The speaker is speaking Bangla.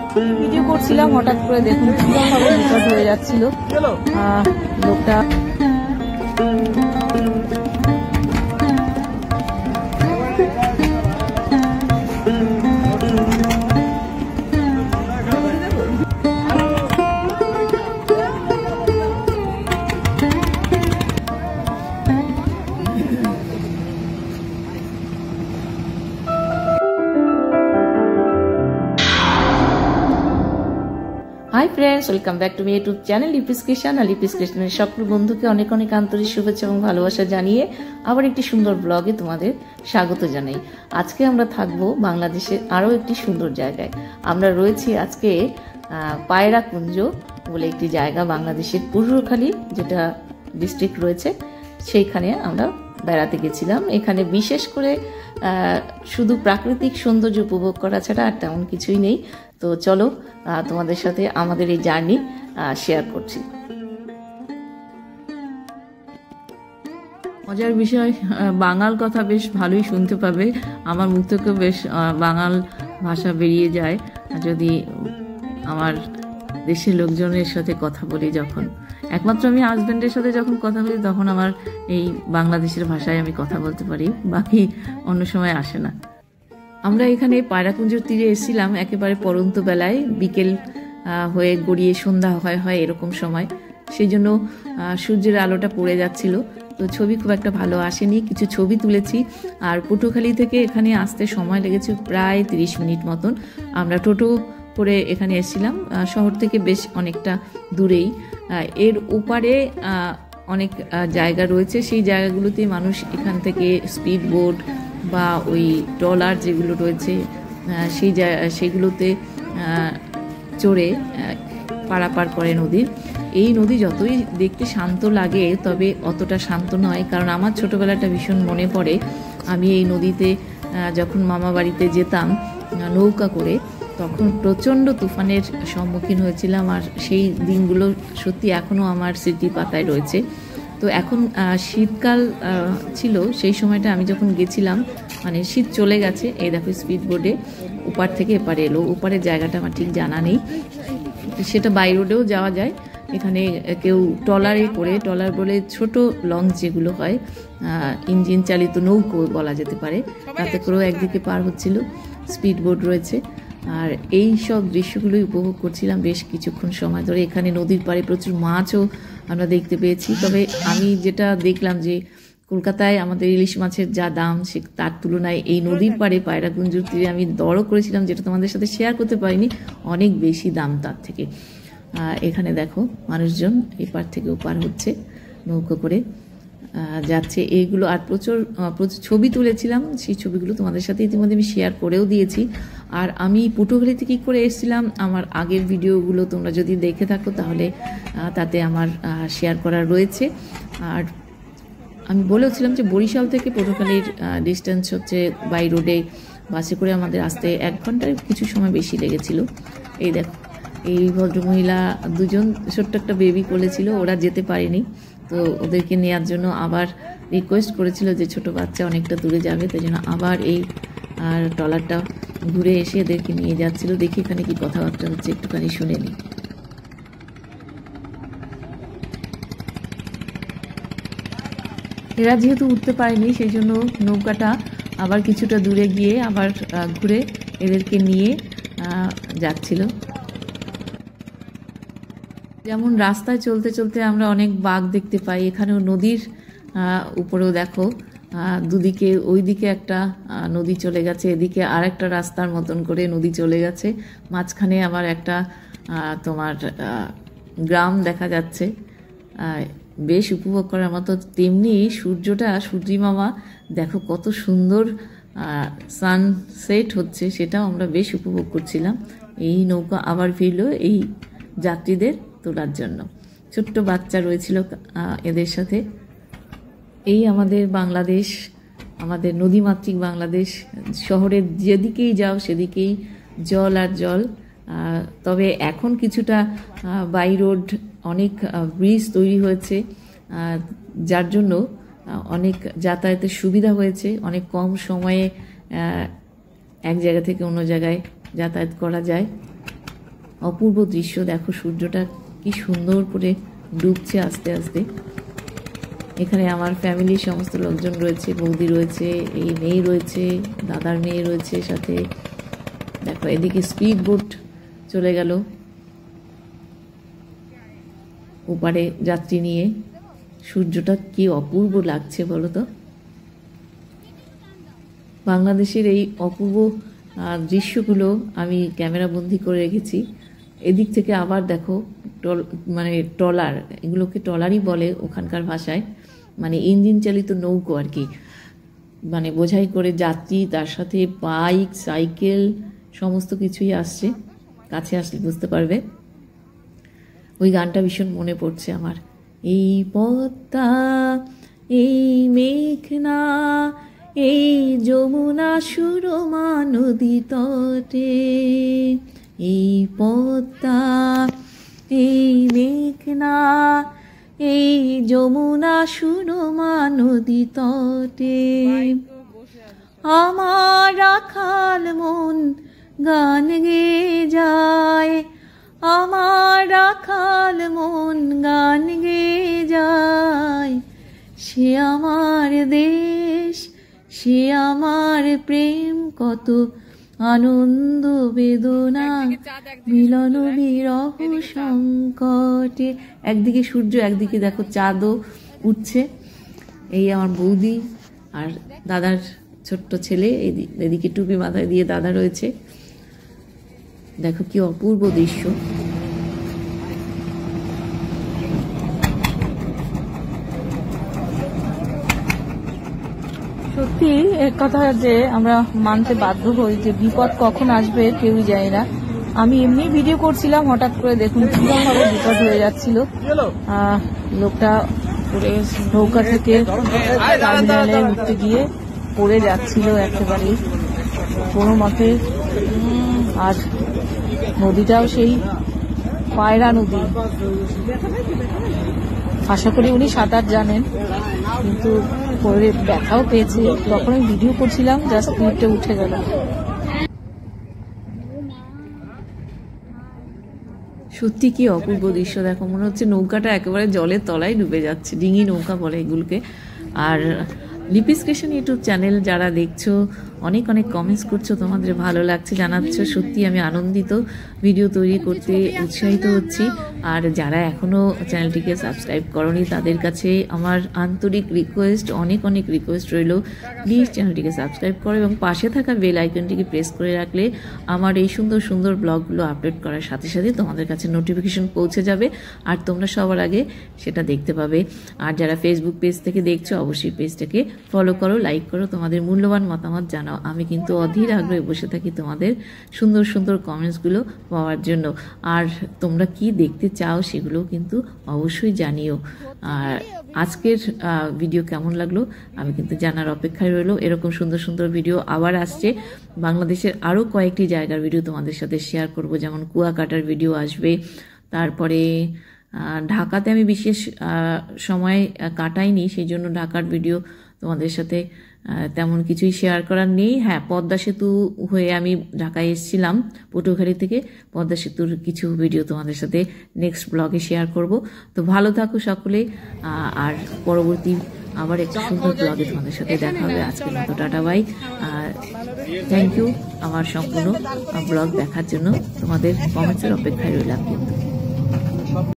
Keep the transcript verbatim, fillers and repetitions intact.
ভিডিও করছিলাম, হঠাৎ করে দেখুন কিভাবে রেকর্ড হয়ে যাচ্ছিল লোকটা। Hi friends, welcome back to my YouTube channel Lipi's creation. আর লিপিস ক্রিয়েশনের সকল বন্ধুকে অনেক অনেক আন্তরিক শুভেচ্ছা এবং ভালোবাসা জানিয়ে আবার একটি সুন্দর ব্লগে তোমাদের স্বাগত জানাই। আজকে আমরা থাকবো বাংলাদেশের আরও একটি সুন্দর জায়গায়। আমরা রয়েছি আজকে পায়রা কুঞ্জ বলে একটি জায়গা, বাংলাদেশের পটুয়াখালী যেটা ডিস্ট্রিক্ট রয়েছে, সেইখানে আমরা বেড়াতে গেছিলাম। এখানে বিশেষ করে শুধু প্রাকৃতিক সৌন্দর্য উপভোগ করা ছাড়া আর তেমন কিছুই নেই। তো চলো তোমাদের সাথে আমাদের এই জার্নি শেয়ার করছি। মজার বিষয়, বাঙাল কথা বেশ ভালোই শুনতে পাবে। আমার মুখ থেকে বেশ বাঙাল ভাষা বেরিয়ে যায় যদি আমার দেশের লোকজনের সাথে কথা বলি। যখন একমাত্র আমি হাজব্যান্ডের সাথে যখন কথা বলি তখন আমার এই বাংলাদেশের ভাষায় আমি কথা বলতে পারি, বাকি অন্য সময় আসে না। আমরা এখানে পায়রাকুঞ্জর তীরে এসেছিলাম একেবারে পরন্ত বেলায়, বিকেল হয়ে গড়িয়ে সন্ধ্যা হয় হয় এরকম সময়। সেই জন্য সূর্যের আলোটা পড়ে যাচ্ছিল, তো ছবি খুব একটা ভালো আসেনি। কিছু ছবি তুলেছি। আর পটুয়াখালী থেকে এখানে আসতে সময় লেগেছে প্রায় তিরিশ মিনিট মতন। আমরা টোটো করে এখানে এসেছিলাম, শহর থেকে বেশ অনেকটা দূরেই। এর ওপারে অনেক জায়গা রয়েছে, সেই জায়গাগুলোতে মানুষ এখান থেকে স্পিড বোট বা ওই ট্রলার যেগুলো রয়েছে সেই সেগুলোতে চড়ে পারাপার করে নদীর। এই নদী যতই দেখতে শান্ত লাগে তবে অতটা শান্ত নয়, কারণ আমার ছোটোবেলাটা ভীষণ মনে পড়ে। আমি এই নদীতে যখন মামা বাড়িতে যেতাম নৌকা করে, তখন প্রচণ্ড তুফানের সম্মুখীন হয়েছিলাম। আর সেই দিনগুলো সত্যি এখনও আমার স্মৃতির পাতায় রয়েছে। তো এখন শীতকাল ছিল, সেই সময়টা আমি যখন গেছিলাম, মানে শীত চলে গেছে। এই দেখো স্পিড বোটে ওপার থেকে এপারে এলো। ওপারের জায়গাটা আমার ঠিক জানা নেই, সেটা বাই রোডেও যাওয়া যায়। এখানে কেউ ট্রলারে করে, ট্রলার বলে ছোট লঞ্চ যেগুলো হয়, ইঞ্জিন চালিত নৌকো বলা যেতে পারে, তাতে করেও একদিকে পার হচ্ছিল। স্পিড বোট রয়েছে। আর এই সব দৃশ্যগুলোই উপভোগ করছিলাম বেশ কিছুক্ষণ সময় ধরে। এখানে নদীর পাড়ে প্রচুর মাছও আমরা দেখতে পেয়েছি। তবে আমি যেটা দেখলাম যে কলকাতায় আমাদের ইলিশ মাছের যা দাম, সে তার তুলনায় এই নদীর পাড়ে পায়রাকুঞ্জর তীরে আমি দরও করেছিলাম, যেটা তোমাদের সাথে শেয়ার করতে পারিনি, অনেক বেশি দাম তার থেকে। এখানে দেখো মানুষজন এপার থেকে ওপার হচ্ছে, নৌকো করে যাচ্ছে এইগুলো। আর প্রচুর প্রচুর ছবি তুলেছিলাম, সেই ছবিগুলো তোমাদের সাথে ইতিমধ্যে আমি শেয়ার করেও দিয়েছি। আর আমি পটুয়াখালীতে কী করে এসেছিলাম আমার আগের ভিডিওগুলো তোমরা যদি দেখে থাকো তাহলে তাতে আমার শেয়ার করা রয়েছে। আর আমি বলেছিলাম যে বরিশাল থেকে পটুয়াখালীর ডিস্টেন্স হচ্ছে বাই রোডে বাসে করে আমাদের আসতে এক ঘন্টার কিছু সময় বেশি লেগেছিল। এই দেখো এই ভদ্রমহিলা দুজন ছোট্ট একটা বেবি করেছিল, ওরা যেতে পারেনি, তো ওদেরকে নেওয়ার জন্য আবার রিকোয়েস্ট করেছিল যে ছোট বাচ্চা অনেকটা দূরে যাবে, তাই জন্য আবার এই আর ট্রলারটা ঘুরে এসে এদেরকে নিয়ে যাচ্ছিল। দেখি এখানে কি কথাবার্তা হচ্ছে, একটুখানি শুনে নিই। এরা যেহেতু উঠতে পারেনি সেই জন্য নৌকাটা আবার কিছুটা দূরে গিয়ে আবার ঘুরে এদেরকে নিয়ে যাচ্ছিল। যেমন রাস্তায় চলতে চলতে আমরা অনেক বাঘ দেখতে পাই, এখানেও নদীর উপরেও দেখো দুদিকে, ওই দিকে একটা নদী চলে গেছে, এদিকে আর একটা রাস্তার মতন করে নদী চলে গেছে, মাঝখানে আবার একটা তোমার গ্রাম দেখা যাচ্ছে, বেশ উপভোগ করার মতো। তেমনি সূর্যটা, সূর্যি মামা দেখো কত সুন্দর সানসেট হচ্ছে, সেটাও আমরা বেশ উপভোগ করছিলাম। এই নৌকা আবার ফিরল এই যাত্রীদের তোলার জন্য। ছোট্ট বাচ্চা রয়েছিল এদের সাথে। এই আমাদের বাংলাদেশ, আমাদের নদীমাতৃক বাংলাদেশ। শহরের যেদিকেই যাও সেদিকেই জল আর জল। তবে এখন কিছুটা বাই রোড, অনেক ব্রিজ তৈরি হয়েছে, যার জন্য অনেক যাতায়াতের সুবিধা হয়েছে। অনেক কম সময়ে এক জায়গা থেকে অন্য জায়গায় যাতায়াত করা যায়। অপূর্ব দৃশ্য। দেখো সূর্যটা কি সুন্দর করে ডুবছে আস্তে আস্তে। এখানে আমার ফ্যামিলির সমস্ত লোকজন রয়েছে, বৌদি রয়েছে, এই মেয়ে রয়েছে, দাদার মেয়ে রয়েছে সাথে। দেখো এদিকে স্পিড বোট চলে গেল ওপারে যাত্রী নিয়ে। সূর্যটা কি অপূর্ব লাগছে বলো তো। বাংলাদেশের এই অপূর্ব দৃশ্যগুলো আমি ক্যামেরা বন্দি করে রেখেছি। এদিক থেকে আবার দেখো টল মানে ট্রলার, এগুলোকে ট্রলারই বলে ওখানকার ভাষায়, মানে ইঞ্জিন চালিত নৌকো আর কি, মানে বোঝাই করে যাত্রী, তার সাথে বাইক, সাইকেল সমস্ত কিছুই আসছে। কাছে আসলে বুঝতে পারবে। ওই গানটা ভীষণ মনে পড়ছে আমার। এই পদ্মা, এই মেঘনা, এই যমুনা সুরমা নদী তটে, এই পদ্মা, এই মেঘনা, এই যমুনা সুরমা নদী তটে, আমার রাখাল মন গান গেয়ে যায়, আমার রাখাল মন গান গেয়ে যায়, সে আমার দেশ, সে আমার প্রেম, কত আনন্দ বেদনা মিলন বিরহ সংকটে। একদিকে সূর্য, একদিকে দেখো চাঁদও উঠছে। এই আমার বৌদি আর দাদার ছোট্ট ছেলে, এদিকে টুপি মাথায় দিয়ে দাদা রয়েছে। দেখো কি অপূর্ব দৃশ্য। সত্যি এক কথা যে আমরা মানতে বাধ্য হই যে বিপদ কখন আসবে কেউই জানে না। আমি এমনি ভিডিও করছিলাম, হঠাৎ করে দেখুন কিভাবে বিপদ হয়ে যাচ্ছিল। লোকটা নৌকা থেকে টার্মিনালে উঠতে গিয়ে পড়ে যাচ্ছিল একেবারেই কোনো মতে। আর নদীটাও সেই পায়রা নদী। আশা করি উনি সাঁতার জানেন, কিন্তু পরে ব্যথাও পেয়েছে। তখন আমি ভিডিও করছিলাম, জাস্ট ক্লিপটা উঠে গেল। সত্যি কি অপূর্ব দৃশ্য। দেখো মনে হচ্ছে নৌকাটা একেবারে জলের তলায় ডুবে যাচ্ছে। ডিঙি নৌকা বলে এগুলোকে। আর লিপিস ক্রিয়েশন ইউটিউব চ্যানেল যারা দেখছো, অনেক অনেক কমেন্টস করছো, তোমাদের ভালো লাগছে জানাচ্ছ। সত্যি আমি আনন্দিত, ভিডিও তৈরি করতে উৎসাহিত হচ্ছি। আর যারা এখনও চ্যানেলটিকে সাবস্ক্রাইব করনি তাদের কাছে আমার আন্তরিক রিকোয়েস্ট, অনেক অনেক রিকোয়েস্ট রইল, প্লিজ চ্যানেলটিকে সাবস্ক্রাইব করো এবং পাশে থাকা বেল আইকনটিকে প্রেস করে রাখলে আমার এই সুন্দর সুন্দর ব্লগগুলো আপলোড করার সাথে সাথে তোমাদের কাছে নোটিফিকেশন পৌঁছে যাবে আর তোমরা সবার আগে সেটা দেখতে পাবে। আর যারা ফেসবুক পেজ থেকে দেখছো অবশ্যই পেজটাকে ফলো করো, লাইক করো, তোমাদের মূল্যবান মতামত জানাও। আমি কিন্তু অধীর আগ্রহে বসে থাকি তোমাদের সুন্দর সুন্দর কমেন্টসগুলো পাওয়ার জন্য। আর তোমরা কি দেখতে চাও সেগুলো কিন্তু অবশ্যই জানিও। আর আজকের ভিডিও কেমন লাগলো আমি কিন্তু জানার অপেক্ষায় রইলো। এরকম সুন্দর সুন্দর ভিডিও আবার আসছে। বাংলাদেশের আরও কয়েকটি জায়গার ভিডিও তোমাদের সাথে শেয়ার করব, যেমন কুয়াকাটার ভিডিও আসবে। তারপরে ঢাকাতে আমি বিশেষ সময় কাটাইনি, সেই জন্য ঢাকার ভিডিও তোমাদের সাথে তেমন কিছুই শেয়ার করার নেই। হ্যাঁ, পদ্মা সেতু হয়ে আমি ঢাকায় এসেছিলাম পটুয়াখালী থেকে। পদ্মা সেতুর কিছু ভিডিও তোমাদের সাথে নেক্সট ব্লগে শেয়ার করব। তো ভালো থাকো সকলে, আর পরবর্তী আবার একটা সুন্দর ব্লগে তোমাদের সাথে দেখা হবে। আজকের মতো টাটা বাই। থ্যাংক ইউ আমার সম্পূর্ণ ব্লগ দেখার জন্য। তোমাদের কমেন্টসের অপেক্ষায় রইলাম কিন্তু।